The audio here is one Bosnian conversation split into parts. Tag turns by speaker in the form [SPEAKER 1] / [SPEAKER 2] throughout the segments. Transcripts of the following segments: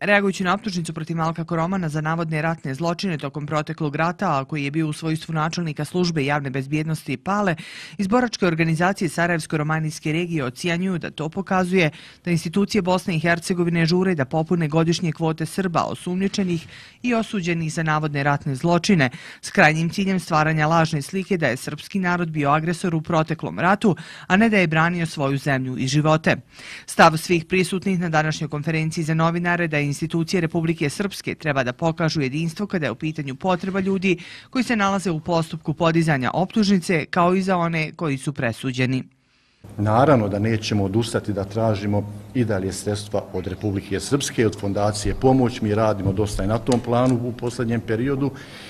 [SPEAKER 1] Reagujući na optužnicu protiv Malka Koromana za navodne ratne zločine tokom proteklog rata, a koji je bio u svojstvu načelnika službe javne bezbjednosti Pale, iz boračke organizacije Sarajevsko-romanijske regije ocjenjuju da to pokazuje da institucije Bosne i Hercegovine žure da popune godišnje kvote Srba osumnjičenih i osuđenih za navodne ratne zločine, s krajnjim ciljem stvaranja lažne slike da je srpski narod bio agresor u proteklom ratu, a ne da je branio svoju zemlju i živote. Stav svih prisutnih na današnjoj konferenciji za novinare da institucije Republike Srpske treba da pokažu jedinstvo kada je u pitanju potreba ljudi koji se nalaze u postupku podizanja optužnice, kao i za one koji su presuđeni.
[SPEAKER 2] Naravno da nećemo odustati da tražimo i dalje sredstva od Republike Srpske, od Fondacije Pomoć. Mi radimo dosta i na tom planu u posljednjem periodu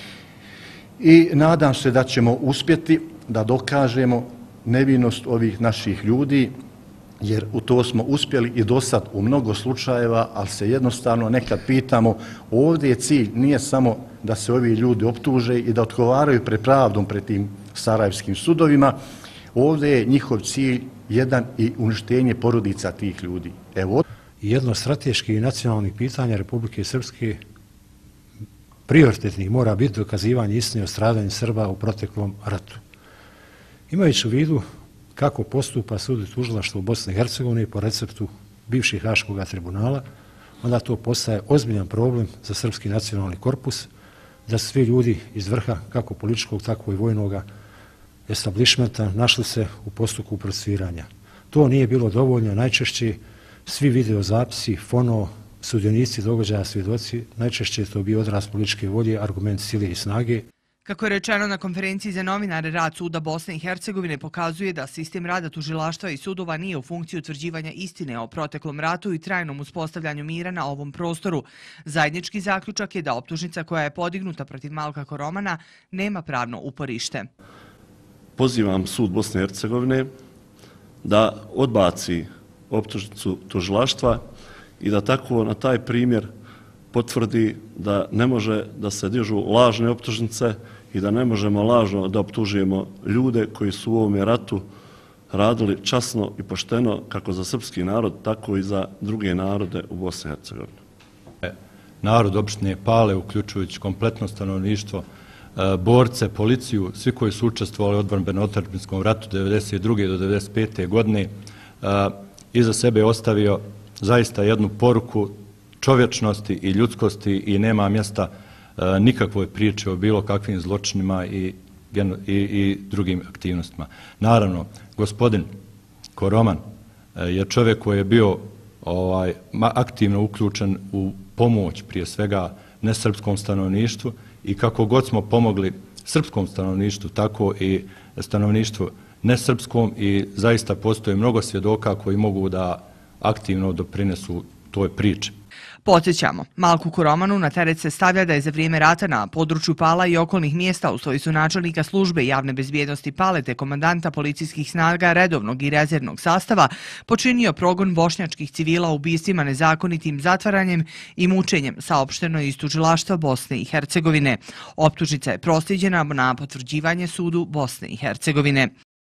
[SPEAKER 2] i nadam se da ćemo uspjeti da dokažemo nevinost ovih naših ljudi, jer u to smo uspjeli i do sad u mnogo slučajeva, ali se jednostavno nekad pitamo, ovdje je cilj nije samo da se ovi ljudi optuže i da odgovaraju pred pravdom pred tim sarajevskim sudovima, ovdje je njihov cilj jedan i uništenje porodica tih ljudi.
[SPEAKER 3] Jedno od strateških i nacionalnih pitanja Republike Srpske prioritetnih mora biti dokazivanje istine o stradanju Srba u proteklom ratu. Imajući u vidu kako postupa sud i tužilaštvo u Bosni i Hercegovini po receptu bivših Haškog tribunala, onda to postaje ozbiljan problem za srpski nacionalni korpus, da svi ljudi iz vrha, kako političkog, tako i vojnog establishmenta, našli se u postupku procesuiranja. To nije bilo dovoljno, najčešće svi videozapisi, fono, sudionici događaja, svjedoci, najčešće je to bio odraz političke volje, argument sile i snage.
[SPEAKER 1] Kako je rečeno na konferenciji za novinare, rad suda Bosne i Hercegovine pokazuje da sistem rada tužilaštva i sudova nije u funkciji utvrđivanja istine o proteklom ratu i trajnom uspostavljanju mira na ovom prostoru. Zajednički zaključak je da optužnica koja je podignuta protiv Malka Koromana nema pravno uporište.
[SPEAKER 4] Pozivam sud Bosne i Hercegovine da odbaci optužnicu tužilaštva i da tako na taj primjer potvrdi da ne može da se dižu lažne optužnice i da ne možemo lažno da optužujemo ljude koji su u ovome ratu radili časno i pošteno kako za srpski narod, tako i za druge narode u Bosni i Hercegovini.
[SPEAKER 5] Narod opštine Pale, uključujući kompletno stanovništvo, borce, policiju, svi koji su učestvovali u odbrambeno-otadžbinskom ratu 1992. do 1995. godine, iza sebe ostavio zaista jednu poruku čovječnosti i ljudskosti i nema mjesta nikakvoj priči o bilo kakvim zločinima i drugim aktivnostima. Naravno, gospodin Koroman je čovjek koji je bio aktivno uključen u pomoć prije svega nesrpskom stanovništvu i kako god smo pomogli srpskom stanovništvu, tako i stanovništvu nesrpskom i zaista postoji mnogo svjedoka koji mogu da aktivno doprinesu toj priči.
[SPEAKER 1] Podsjećamo, Malku Koromanu na teret se stavlja da je za vrijeme rata na području Pala i okolnih mjesta u svojstvu načelnika službe javne bezbjednosti Pale te komandanta policijskih snaga redovnog i rezervnog sastava počinio progon bošnjačkih civila ubistvima, nezakonitim zatvaranjem i mučenjem, saopšteno iz tužilaštva Bosne i Hercegovine. Optužnica je proslijeđena na potvrđivanje sudu Bosne i Hercegovine.